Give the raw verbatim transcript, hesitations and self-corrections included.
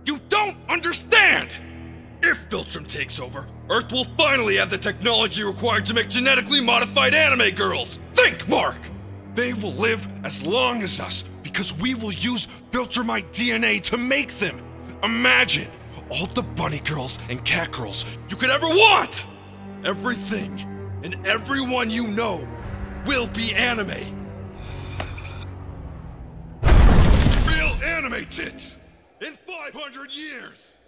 You don't understand! If Filtrum takes over, Earth will finally have the technology required to make genetically modified anime girls! Think, Mark! They will live as long as us because we will use Filtrumite D N A to make them! Imagine all the bunny girls and cat girls you could ever want! Everything and everyone you know will be anime! Real anime tits! In five hundred years!